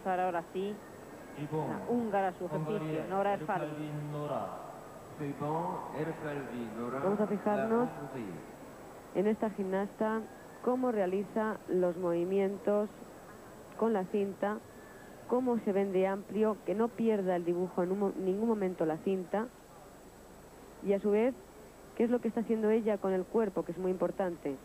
empezar ahora sí la húngara su ejercicio. Nora Erfalvi. Vamos a fijarnos en esta gimnasta cómo realiza los movimientos con la cinta, cómo se vende amplio, que no pierda el dibujo en ningún momento la cinta, y a su vez qué es lo que está haciendo ella con el cuerpo, que es muy importante.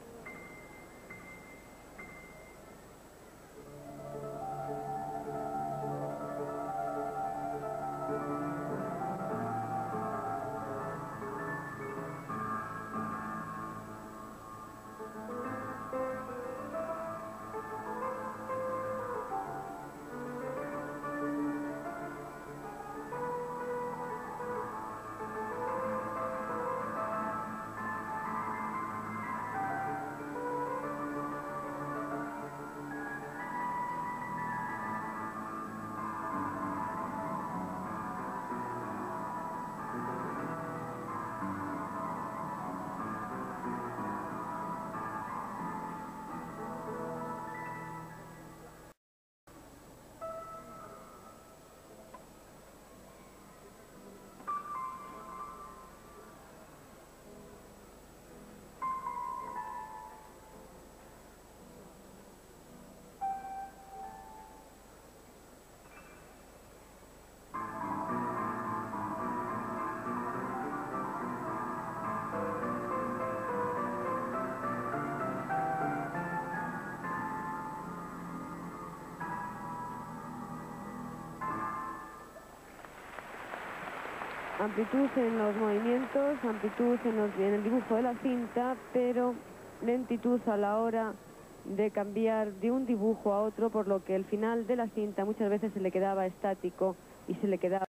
Amplitud en los movimientos, amplitud en el dibujo de la cinta, pero lentitud a la hora de cambiar de un dibujo a otro, por lo que el final de la cinta muchas veces se le quedaba estático y se le quedaba